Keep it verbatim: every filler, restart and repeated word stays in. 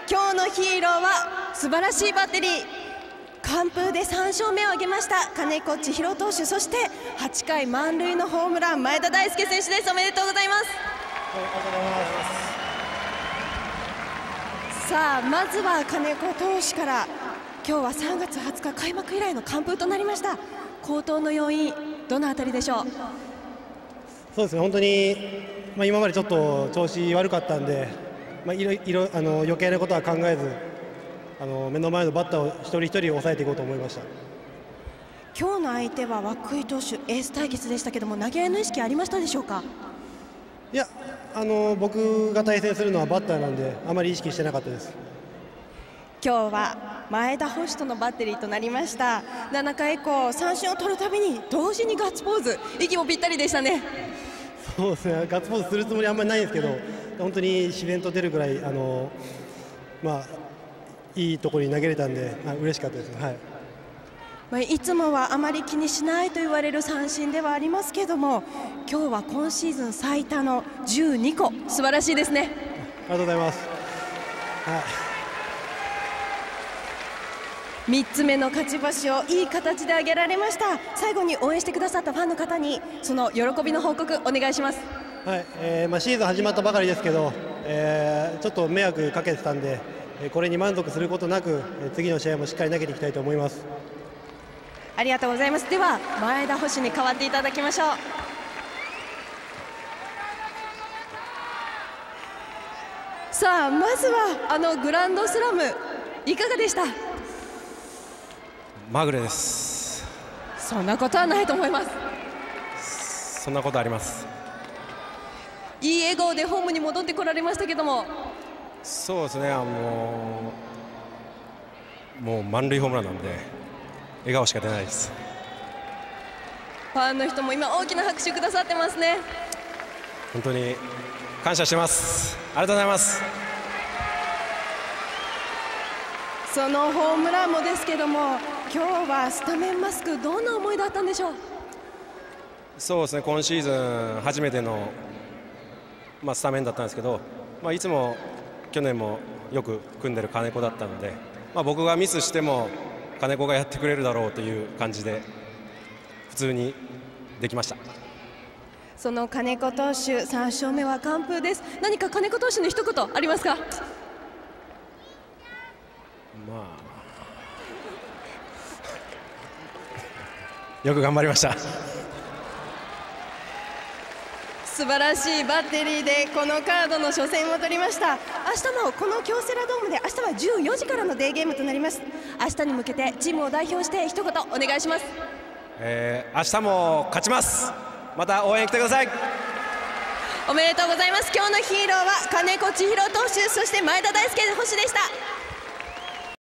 今日のヒーローは素晴らしいバッテリー、完封でさん勝目を挙げました金子千尋投手、そしてはちかい満塁のホームラン前田大輔選手です。おめでとうございます。 ありがとうございます。 さあまずは金子投手から、今日はさんがつはつか開幕以来の完封となりました。好投の要因、どのあたりでしょう？ そうですね、本当に、まあ、今までちょっと調子悪かったんで、まあ、いろいろあの余計なことは考えず、あの目の前のバッターを一人一人抑えていこうと思いました。 今日の相手は涌井投手、エース対決でしたけども、投げ合いの意識ありましたでしょうか？ いや、あの僕が対戦するのはバッターなんで、あまり意識してなかったです。 今日は前田捕手とのバッテリーとなりました。ななかい以降、三振を取るたびに同時にガッツポーズ、息もぴったりでしたね。 そうですね、ガッツポーズするつもりはあんまりないんですけど、本当に自然と出るぐらい、あのまあ、いいところに投げれたんで、あ嬉しかったです。はい、 まあ、いつもはあまり気にしないと言われる三振ではありますけども、今日は今シーズン最多のじゅうにこ、素晴らしいですね。 ありがとうございます。はい、 みっつめの勝ち星をいい形で挙げられました。最後に応援してくださったファンの方にその喜びの報告お願いします。 はい、えーまあ、シーズン始まったばかりですけど、えー、ちょっと迷惑かけてたんで、これに満足することなく次の試合もしっかり投げていきたいと思います。 ありがとうございます。では前田捕手に代わっていただきましょう。さあまずはあのグランドスラムいかがでした？ まぐれです。 そんなことはないと思います。 そんなことあります。 いい笑顔でホームに戻ってこられましたけども。 そうですね、あのもう満塁ホームランなんで笑顔しか出ないです。 ファンの人も今大きな拍手くださってますね。 本当に感謝してます。ありがとうございます。 そのホームランもですけども、今日はスタメンマスク、どんな思いだったんでしょう？ そうですね、今シーズン初めての、まあ、スタメンだったんですけど、まあ、いつも去年もよく組んでる金子だったので、まあ、僕がミスしても金子がやってくれるだろうという感じで普通にできました。 その金子投手さん勝目は完封です。何か金子投手の一言ありますか？ まあよく頑張りました。 素晴らしいバッテリーでこのカードの初戦を取りました。明日もこの京セラドームで明日はじゅうよじからのデーゲームとなります。明日に向けてチームを代表して一言お願いします。 えー、明日も勝ちます。また応援来てください。 おめでとうございます。今日のヒーローは金子千尋投手、そして前田大輔捕手でした。